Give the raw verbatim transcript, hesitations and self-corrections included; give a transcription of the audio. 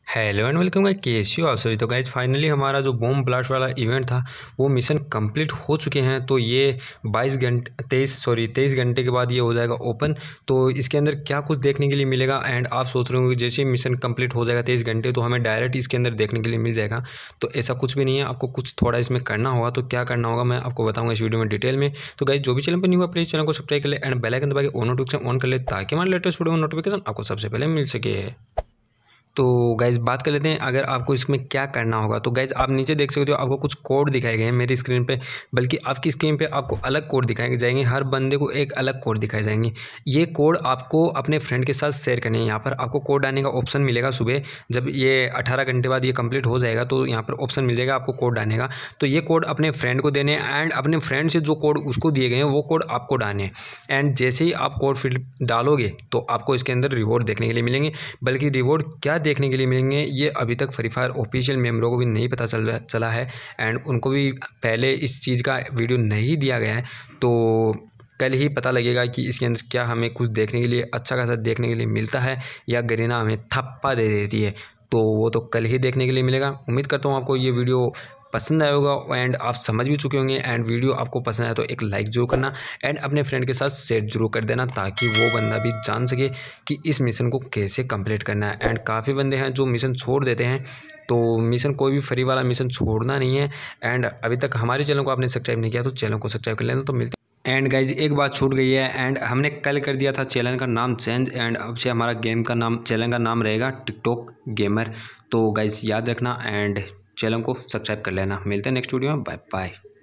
Hello and welcome guys, कैसे हो आप सभी। तो गाइस फाइनली हमारा जो बॉम्ब ब्लास्ट वाला इवेंट था वो मिशन कंप्लीट हो चुके हैं। तो ये बाईस घंटे तेईस सॉरी तेईस घंटे के बाद ये हो जाएगा ओपन। तो इसके अंदर क्या कुछ देखने के लिए मिलेगा एंड आप सोच रहे हो कि जैसे ही मिशन कंप्लीट हो जाएगा तेईस घंटे तो हमें डायरेक्ट इसके अंदर देखने के लिए मिल जाएगा। तो ऐसा कुछ भी नहीं है, आपको कुछ थोड़ा इसमें करना होगा। तो क्या करना होगा मैं आपको बताऊँगा इस वीडियो में डिटेल में। तो गाइस जो भी चैनल पर नहीं हुआ प्लीज़ चैनल को सब्सक्राइब कर ले एंड बेल आइकन दबा के ऑन नोटिफिकेशन ऑन कर ले ताकि हमारे लेटेस्ट वीडियो नोटिफिकेशन आपको सबसे पहले मिल सके। तो गाइज़ बात कर लेते हैं अगर आपको इसमें क्या करना होगा। तो गाइज़ आप नीचे देख सकते हो आपको कुछ कोड दिखाए गए हैं मेरी स्क्रीन पे, बल्कि आपकी स्क्रीन पे आपको अलग कोड दिखाए जाएंगे। हर बंदे को एक अलग कोड दिखाए जाएंगे। ये कोड आपको अपने फ्रेंड के साथ शेयर करने हैं। यहाँ पर आपको कोड डालने का ऑप्शन मिलेगा। सुबह जब ये अठारह घंटे बाद ये कंप्लीट हो जाएगा तो यहाँ पर ऑप्शन मिल जाएगा आपको कोड डालने का। तो ये कोड अपने फ्रेंड को देने एंड अपने फ्रेंड से जो कोड उसको दिए गए हैं वो कोड आपको डालने। एंड जैसे ही आप कोड फिल डालोगे तो आपको इसके अंदर रिवॉर्ड देखने के लिए मिलेंगे। बल्कि रिवॉर्ड क्या देखने के लिए मिलेंगे ये अभी तक फ्री फायर ऑफिशियल मेंबरों को भी नहीं पता चल रहा चला है एंड उनको भी पहले इस चीज़ का वीडियो नहीं दिया गया है। तो कल ही पता लगेगा कि इसके अंदर क्या हमें कुछ देखने के लिए अच्छा खासा देखने के लिए मिलता है या गरीना हमें थप्पा दे देती है। तो वो तो कल ही देखने के लिए मिलेगा। उम्मीद करता हूँ आपको ये वीडियो पसंद आया होगा एंड आप समझ भी चुके होंगे। एंड वीडियो आपको पसंद आया तो एक लाइक जरूर करना एंड अपने फ्रेंड के साथ शेयर जरूर कर देना ताकि वो बंदा भी जान सके कि इस मिशन को कैसे कंप्लीट करना है। एंड काफ़ी बंदे हैं जो मिशन छोड़ देते हैं, तो मिशन कोई भी फ्री वाला मिशन छोड़ना नहीं है। एंड अभी तक हमारे चैनल को आपने सब्सक्राइब नहीं किया तो चैनल को सब्सक्राइब कर लेना। तो मिलते एंड गाइज एक बात छूट गई है एंड हमने कल कर दिया था चैनल का नाम चेंज एंड अब से हमारा गेम का नाम चैनल का नाम रहेगा टिकटॉक गेमर। तो गाइज याद रखना एंड चैनल को सब्सक्राइब कर लेना। मिलते हैं नेक्स्ट वीडियो में। Bye bye.